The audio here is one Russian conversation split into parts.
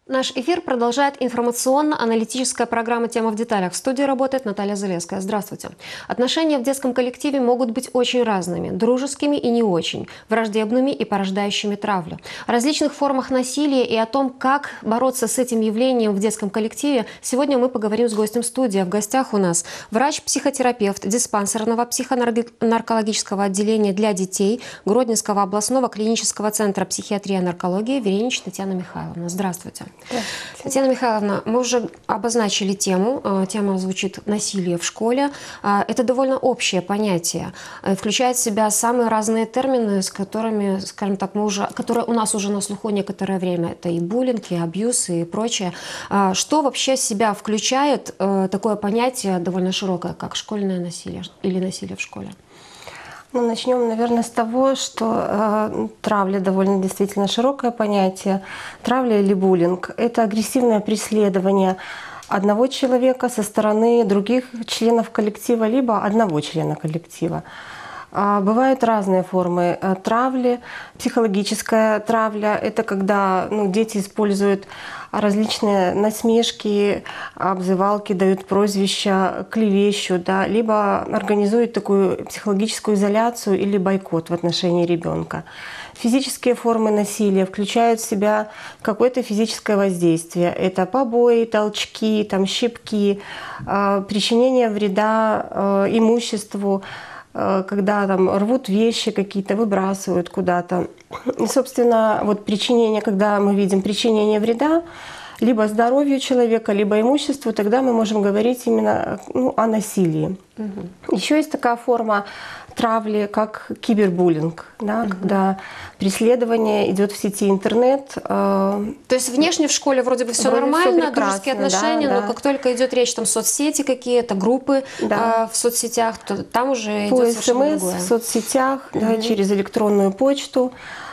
Наш эфир продолжает информационно-аналитическая программа «Тема в деталях». В студии работает Наталья Залеская. Здравствуйте. Отношения в детском коллективе могут быть очень разными – дружескими и не очень, враждебными и порождающими травлю. О различных формах насилия и о том, как бороться с этим явлением в детском коллективе, сегодня мы поговорим с гостем студии. В гостях у нас врач-психотерапевт диспансерного психонаркологического отделения для детей Гродненского областного клинического центра психиатрии и наркологии Веренич Татьяна Михайловна. Здравствуйте. Татьяна Михайловна, мы уже обозначили тему. Тема звучит «Насилие в школе». Это довольно общее понятие. Включает в себя самые разные термины, с которыми, скажем так, которые у нас уже на слуху некоторое время. Это и буллинг, и абьюз, и прочее. Что вообще в себя включает такое понятие довольно широкое, как школьное насилие или насилие в школе? Ну, начнем, наверное, с того, что травля довольно действительно широкое понятие. Травля или буллинг — это агрессивное преследование одного человека со стороны других членов коллектива, либо одного члена коллектива. Бывают разные формы травли. Психологическая травля — это когда дети используют различные насмешки, обзывалки, дают прозвища, клевещут, либо организуют такую психологическую изоляцию или бойкот в отношении ребенка. Физические формы насилия включают в себя какое-то физическое воздействие. Это побои, толчки, щипки, причинение вреда имуществу, когда рвут вещи какие-то, выбрасывают куда-то. И, собственно, причинение, когда мы видим причинение вреда либо здоровью человека, либо имуществу, тогда мы можем говорить именно о насилии. Еще есть такая форма травли, как кибербуллинг, когда преследование идет в сети интернет. То есть внешне в школе вроде бы все нормально, дружеские отношения, но как только идет речь соцсети какие-то, группы в соцсетях, то там уже идет совершенно другое. В соцсетях, через электронную почту.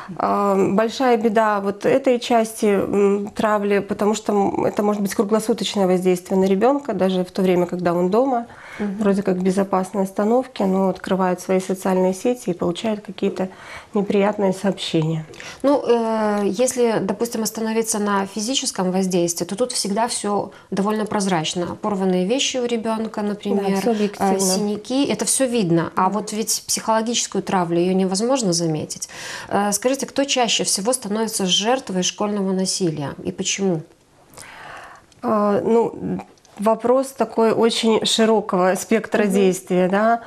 Большая беда этой части травли, потому что это может быть круглосуточное воздействие на ребенка, даже в то время, когда он дома, вроде как в безопасной остановке, но открывает свои социальные сети и получает какие-то неприятные сообщения. Если, допустим, остановиться на физическом воздействии, то тут всегда все довольно прозрачно. Порванные вещи у ребенка, например, синяки, это все видно. А ведь психологическую травлю ее невозможно заметить. Скажите, кто чаще всего становится жертвой школьного насилия и почему? Вопрос такой очень широкого спектра действия.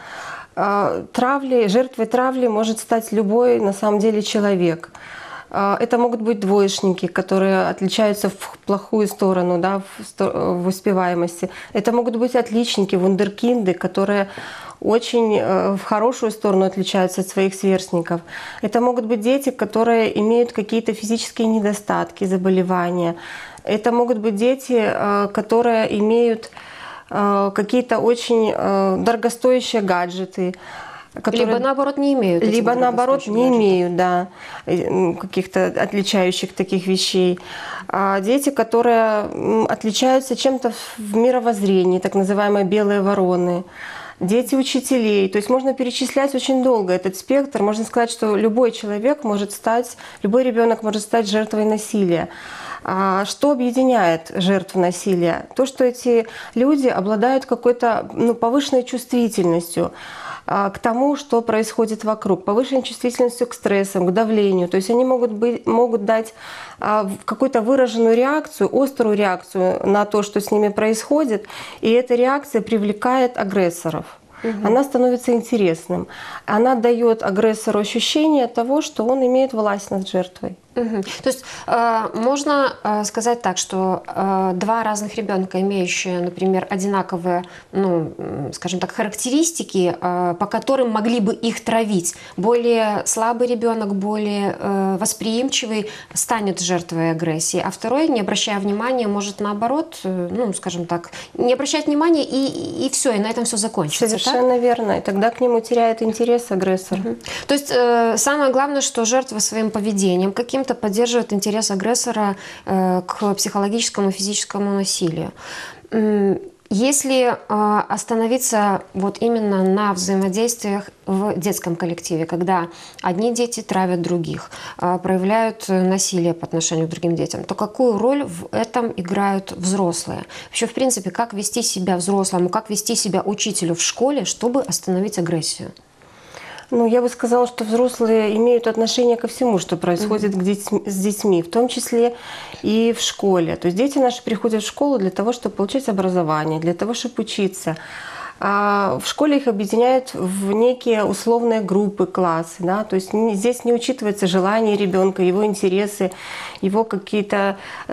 Жертвой травли может стать любой, на самом деле, человек. Это могут быть двоечники, которые отличаются в плохую сторону, в успеваемости. Это могут быть отличники, вундеркинды, которые очень в хорошую сторону отличаются от своих сверстников. Это могут быть дети, которые имеют какие-то физические недостатки, заболевания. Это могут быть дети, которые имеют какие-то очень дорогостоящие гаджеты. Либо наоборот не имеют. Либо наоборот не имеют, каких-то отличающих таких вещей. Дети, которые отличаются чем-то в мировоззрении, так называемые белые вороны. Дети учителей. То есть можно перечислять очень долго этот спектр. Можно сказать, что любой человек любой ребенок может стать жертвой насилия. Что объединяет жертв насилия? То, что эти люди обладают какой-то повышенной чувствительностью к тому, что происходит вокруг, повышенной чувствительностью к стрессам, к давлению. То есть они могут дать какую-то выраженную реакцию, острую реакцию на то, что с ними происходит, и эта реакция привлекает агрессоров. Она становится интересным. Она дает агрессору ощущение того, что он имеет власть над жертвой. То есть можно сказать так, что два разных ребенка, имеющие, например, одинаковые, скажем так, характеристики, по которым могли бы их травить, более слабый ребенок, более восприимчивый, станет жертвой агрессии, а второй, не обращая внимания, может наоборот, скажем так, не обращать внимания и все, и на этом все закончится. Совершенно верно. И тогда к нему теряет интерес агрессор. То есть самое главное, что жертва своим поведением каким-то поддерживает интерес агрессора к психологическому и физическому насилию. Если остановиться вот именно на взаимодействиях в детском коллективе, когда одни дети травят других, проявляют насилие по отношению к другим детям, то какую роль в этом играют взрослые? Вообще, в принципе, как вести себя взрослому, как вести себя учителю в школе, чтобы остановить агрессию? Ну, я бы сказала, что взрослые имеют отношение ко всему, что происходит с детьми, в том числе и в школе. То есть дети наши приходят в школу для того, чтобы получать образование, для того, чтобы учиться. А в школе их объединяют в некие условные группы, классы. Да? То есть здесь не учитывается желание ребенка, его интересы, его какие-то,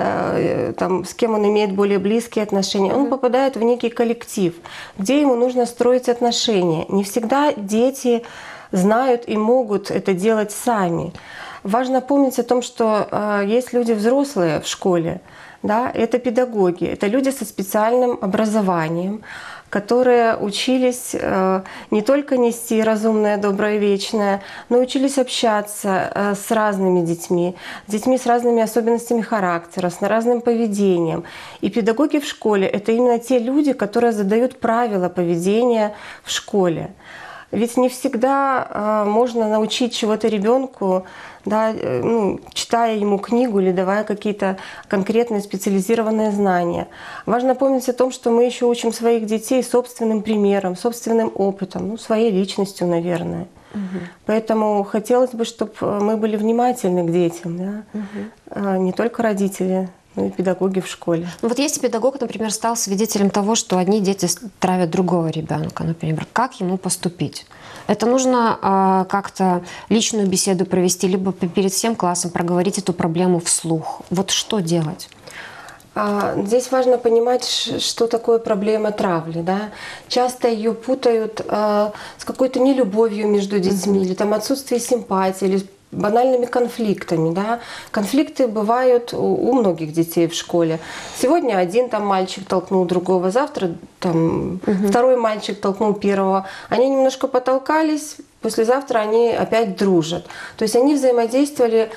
с кем он имеет более близкие отношения. Он попадает в некий коллектив, где ему нужно строить отношения. Не всегда дети знают и могут это делать сами. Важно помнить о том, что есть люди взрослые в школе, да, это педагоги, это люди со специальным образованием, которые учились не только нести разумное, доброе, вечное, но учились общаться с разными детьми с разными особенностями характера, с разным поведением. И педагоги в школе — это именно те люди, которые задают правила поведения в школе. Ведь не всегда можно научить чего-то ребенку, да, читая ему книгу или давая какие-то конкретные специализированные знания. Важно помнить о том, что мы еще учим своих детей собственным примером, собственным опытом, своей личностью, наверное. Поэтому хотелось бы, чтобы мы были внимательны к детям, да? Не только родители, но и педагоги в школе. Вот если педагог, например, стал свидетелем того, что одни дети травят другого ребенка, например, как ему поступить? Это нужно как-то личную беседу провести, либо перед всем классом проговорить эту проблему вслух. Вот что делать? Здесь важно понимать, что такое проблема травли. Да? Часто ее путают с какой-то нелюбовью между детьми, или там отсутствие симпатии, или банальными конфликтами. Да? Конфликты бывают у многих детей в школе. Сегодня один там мальчик толкнул другого, завтра там второй мальчик толкнул первого. Они немножко потолкались, послезавтра они опять дружат. То есть они взаимодействовали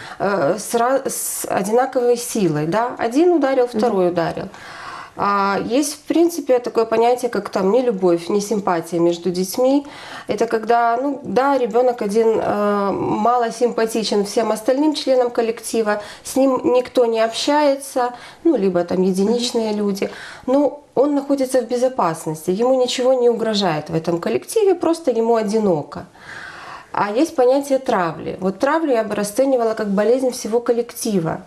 с одинаковой силой. Да? Один ударил, второй ударил. Есть, в принципе, такое понятие, как там нелюбовь, несимпатия между детьми. Это когда, ребенок один мало симпатичен всем остальным членам коллектива, с ним никто не общается, либо там единичные люди, но он находится в безопасности, ему ничего не угрожает в этом коллективе, просто ему одиноко. А есть понятие травли. Вот травлю я бы расценивала как болезнь всего коллектива.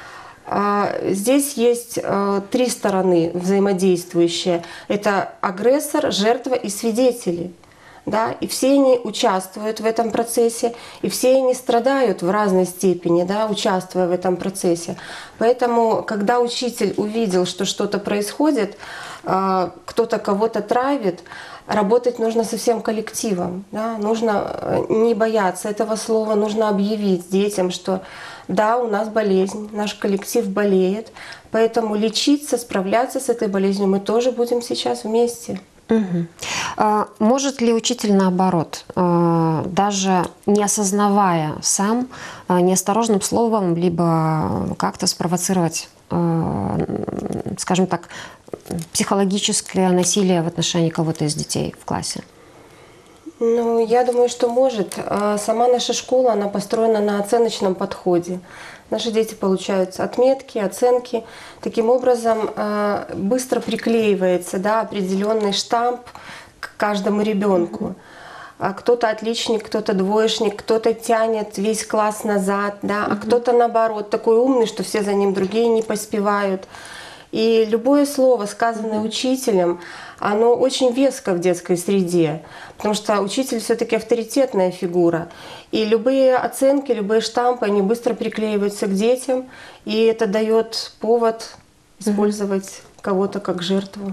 Здесь есть три стороны взаимодействующие. Это агрессор, жертва и свидетели. Да? И все они участвуют в этом процессе, и все они страдают в разной степени, да, участвуя в этом процессе. Поэтому, когда учитель увидел, что что-то происходит, кто-то кого-то травит, работать нужно со всем коллективом. Да? Нужно не бояться этого слова, нужно объявить детям, что да, у нас болезнь, наш коллектив болеет, поэтому лечиться, справляться с этой болезнью мы тоже будем сейчас вместе. Может ли учитель, наоборот, даже не осознавая сам, неосторожным словом, либо как-то спровоцировать, скажем так, психологическое насилие в отношении кого-то из детей в классе? Я думаю, что может. Сама наша школа, она построена на оценочном подходе. Наши дети получают отметки, оценки. Таким образом, быстро приклеивается, определенный штамп к каждому ребенку. Кто-то отличник, кто-то двоечник, кто-то тянет весь класс назад, а кто-то наоборот такой умный, что все за ним, другие не поспевают. И любое слово, сказанное учителем, оно очень веско в детской среде, потому что учитель все-таки авторитетная фигура. И любые оценки, любые штампы, они быстро приклеиваются к детям, и это дает повод использовать кого-то как жертву.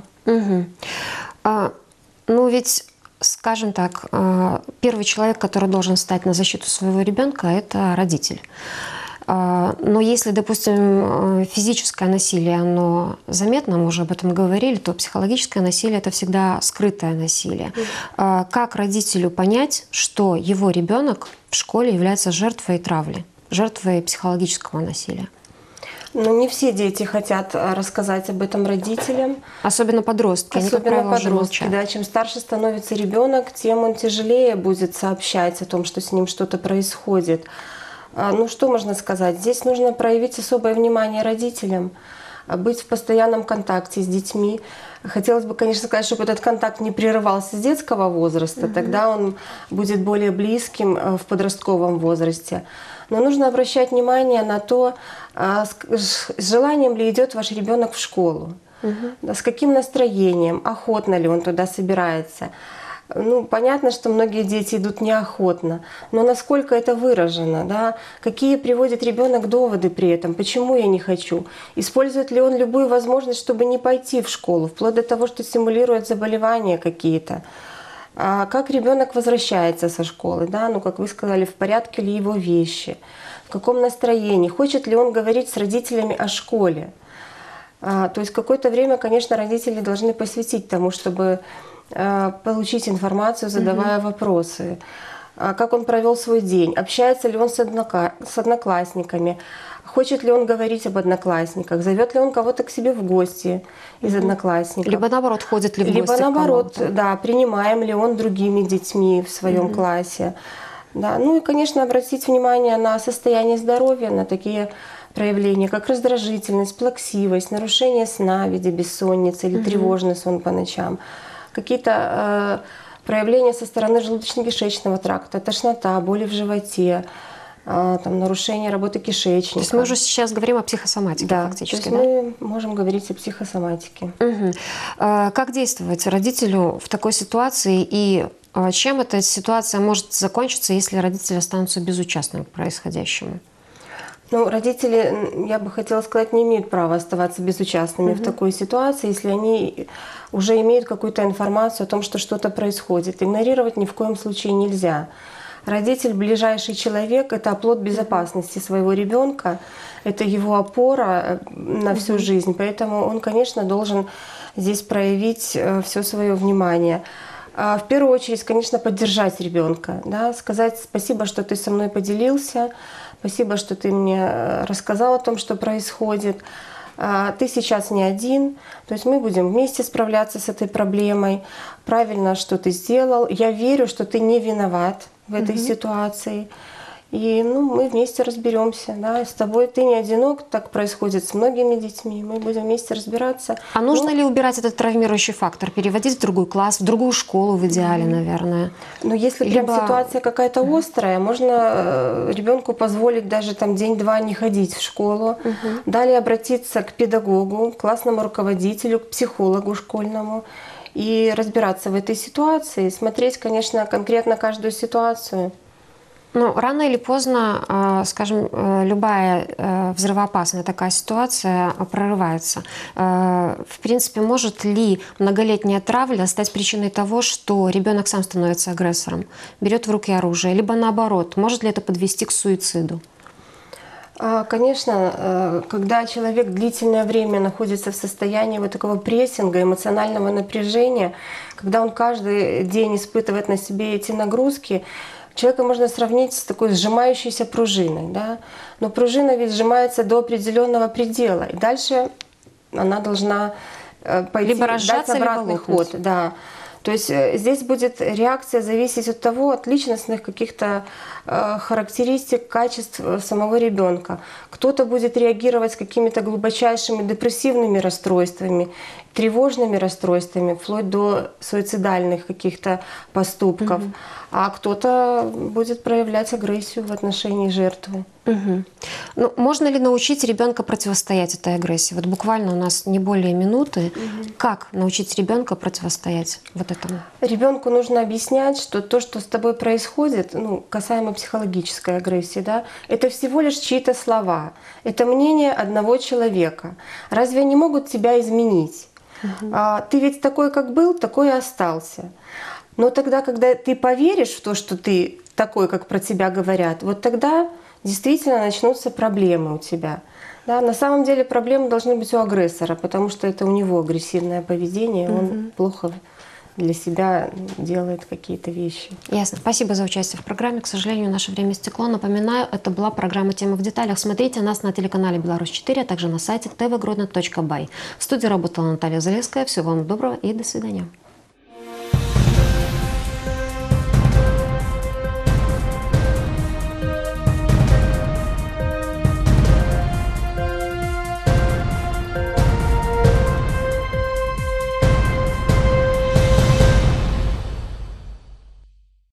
Ведь, скажем так, первый человек, который должен встать на защиту своего ребенка, это родитель. Но если, допустим, физическое насилие, оно заметно, мы уже об этом говорили, то психологическое насилие — это всегда скрытое насилие. Как родителю понять, что его ребенок в школе является жертвой травли, жертвой психологического насилия? Но не все дети хотят рассказать об этом родителям. Особенно подростки. Они, как Особенно правило, уже подростки, молчат. да. Чем старше становится ребенок, тем он тяжелее будет сообщать о том, что с ним что-то происходит. Ну что можно сказать? Здесь нужно проявить особое внимание родителям, быть в постоянном контакте с детьми. Хотелось бы, конечно, сказать, чтобы этот контакт не прерывался с детского возраста, тогда он будет более близким в подростковом возрасте. Но нужно обращать внимание на то, с желанием ли идет ваш ребенок в школу, с каким настроением, охотно ли он туда собирается. Ну, понятно, что многие дети идут неохотно, но насколько это выражено, да? Какие приводит ребенок доводы при этом, почему я не хочу, использует ли он любую возможность, чтобы не пойти в школу, вплоть до того, что стимулирует заболевания какие-то. А как ребенок возвращается со школы, да? Ну, как вы сказали, в порядке ли его вещи, в каком настроении, хочет ли он говорить с родителями о школе. То есть какое-то время, конечно, родители должны посвятить тому, чтобы получить информацию, задавая вопросы. Как он провел свой день, общается ли он с одноклассниками, хочет ли он говорить об одноклассниках, зовет ли он кого-то к себе в гости из одноклассников. Либо наоборот, ходит ли в гости Либо к наоборот, кому-то. да, принимаем ли он другими детьми в своем классе. Да. Ну и, конечно, обратить внимание на состояние здоровья, на такие проявления, как раздражительность, плаксивость, нарушение сна в виде бессонницы или тревожный сон по ночам. Какие-то проявления со стороны желудочно-кишечного тракта, тошнота, боли в животе, там, нарушение работы кишечника. То есть мы уже сейчас говорим о психосоматике, да, фактически, то есть мы можем говорить о психосоматике. Как действовать родителю в такой ситуации и чем эта ситуация может закончиться, если родители останутся безучастными к происходящему? Ну, родители, я бы хотела сказать, не имеют права оставаться безучастными в такой ситуации, если они уже имеют какую-то информацию о том, что что-то происходит. Игнорировать ни в коем случае нельзя. Родитель, ближайший человек, это оплот безопасности своего ребенка, это его опора на всю жизнь. Поэтому он, конечно, должен здесь проявить все свое внимание. В первую очередь, конечно, поддержать ребенка, да, сказать спасибо, что ты со мной поделился, спасибо, что ты мне рассказал о том, что происходит. Ты сейчас не один, то есть мы будем вместе справляться с этой проблемой. Правильно, что ты сделал. Я верю, что ты не виноват в этой ситуации. И мы вместе разберемся. Да? С тобой ты не одинок, так происходит с многими детьми. Мы будем вместе разбираться. А нужно ли убирать этот травмирующий фактор, переводить в другой класс, в другую школу в идеале, наверное? Но если прям ситуация какая-то острая, можно ребенку позволить даже там день-два не ходить в школу. Далее обратиться к педагогу, классному руководителю, к психологу школьному и разбираться в этой ситуации, смотреть, конечно, конкретно каждую ситуацию. Ну, рано или поздно, скажем, любая взрывоопасная такая ситуация прорывается. В принципе, может ли многолетняя травля стать причиной того, что ребенок сам становится агрессором, берет в руки оружие, либо наоборот, может ли это подвести к суициду? Конечно, когда человек длительное время находится в состоянии вот такого прессинга, эмоционального напряжения, когда он каждый день испытывает на себе эти нагрузки, человека можно сравнить с такой сжимающейся пружиной. Да? Но пружина ведь сжимается до определенного предела. И дальше она должна пойти, либо разжаться, дать обратный либо лопнуть. ход. Да. То есть здесь будет реакция зависеть от того, от личностных каких-то характеристик, качеств самого ребенка. Кто-то будет реагировать с какими-то глубочайшими депрессивными расстройствами, тревожными расстройствами, вплоть до суицидальных каких-то поступков. А кто-то будет проявлять агрессию в отношении жертвы. Ну, можно ли научить ребенка противостоять этой агрессии? Вот буквально у нас не более минуты. Как научить ребенка противостоять вот этому? Ребенку нужно объяснять, что то, что с тобой происходит, касаемо психологической агрессии, да, это всего лишь чьи-то слова. Это мнение одного человека. Разве они могут тебя изменить? Ты ведь такой, как был, такой и остался. Но тогда, когда ты поверишь в то, что ты такой, как про тебя говорят, вот тогда действительно начнутся проблемы у тебя. Да? На самом деле проблемы должны быть у агрессора, потому что это у него агрессивное поведение, он плохо для себя делает какие-то вещи. Ясно. Спасибо за участие в программе. К сожалению, наше время истекло. Напоминаю, это была программа «Тема в деталях». Смотрите нас на телеканале «Беларусь-4», а также на сайте tvgrodno.by. В студии работала Наталья Залеская. Всего вам доброго и до свидания.